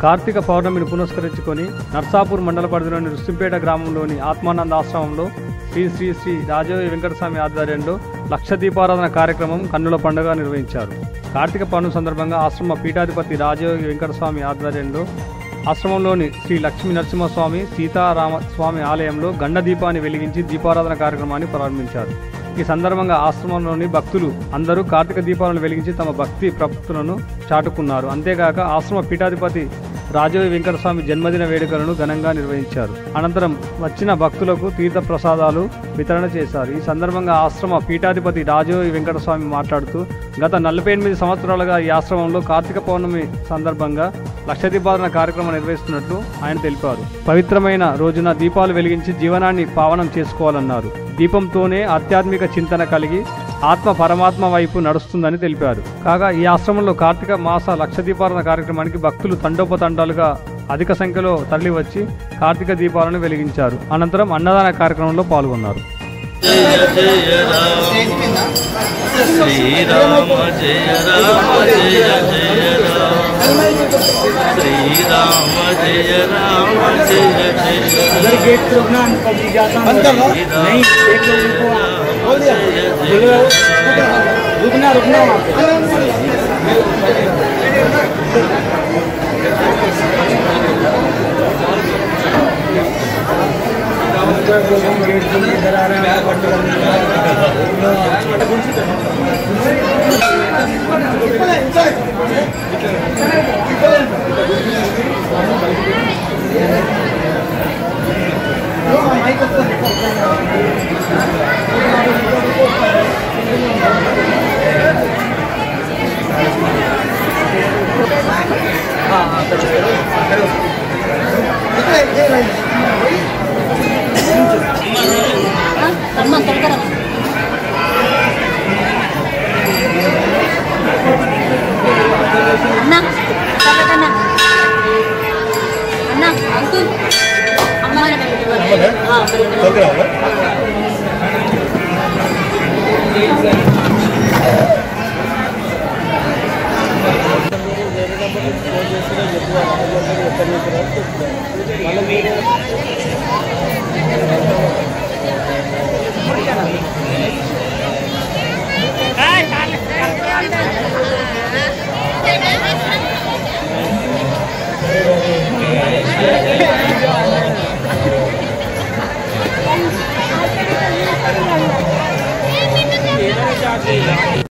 కార్తీక పౌర్ణమిని పురస్కరించుకొని నర్సాపూర్ మండల పరిధిలోని రుస్తింపేట గ్రామంలోని ఆత్మానంద ఆశ్రమంలో శ్రీ శ్రీ శ్రీ రాజయోగి వెంకటస్వామి ఆధ్వర్యంలో లక్ష దీపారాధన కార్యక్రమం కన్నుల పండుగ నిర్వహించారు. కార్తీక పౌర్ణమి సందర్భంగా ఆశ్రమ పీఠాధిపతి రాజయోగి వెంకటస్వామి ఆధ్వర్యంలో ఆశ్రమంలోని శ్రీ లక్ష్మీ నరసింహస్వామి సీతారామస్వామి ఆలయంలో గండ దీపాన్ని వెలిగించి దీపారాధన కార్యక్రమాన్ని ప్రారంభించారు. ఈ సందర్భంగా ఆశ్రమంలోని భక్తులు అందరూ కార్తీక దీపాలను వెలిగించి తమ భక్తి ప్రపత్తులను చాటుకున్నారు. అంతేకాక ఆశ్రమ పీఠాధిపతి రాజయోగి వెంకటస్వామి జన్మదిన వేడుకలను ఘనంగా నిర్వహించారు. అనంతరం వచ్చిన భక్తులకు తీర్థ ప్రసాదాలు వితరణ చేశారు. ఈ సందర్భంగా ఆశ్రమ పీఠాధిపతి రాజయోగి వెంకటస్వామి మాట్లాడుతూ గత 48 సంవత్సరాలుగా ఈ ఆశ్రమంలో కార్తీక పౌర్ణమి సందర్భంగా లక్ష దీపారాధన కార్యక్రమం నిర్వహిస్తున్నట్లు ఆయన తెలిపారు. పవిత్రమైన రోజున దీపాలు వెలిగించి జీవనాన్ని పావనం చేసుకోవాలన్నారు. దీపంతోనే ఆధ్యాత్మిక చింతన కలిగి ఆత్మ పరమాత్మ వైపు నడుస్తుందని తెలిపారు. కాగా ఈ ఆశ్రమంలో కార్తీక మాస లక్ష దీపారాధన కార్యక్రమానికి భక్తులు తండోపతండాలుగా అధిక సంఖ్యలో తరలివచ్చి కార్తీక దీపాలను వెలిగించారు. అనంతరం అన్నదాన కార్యక్రమంలో పాల్గొన్నారు.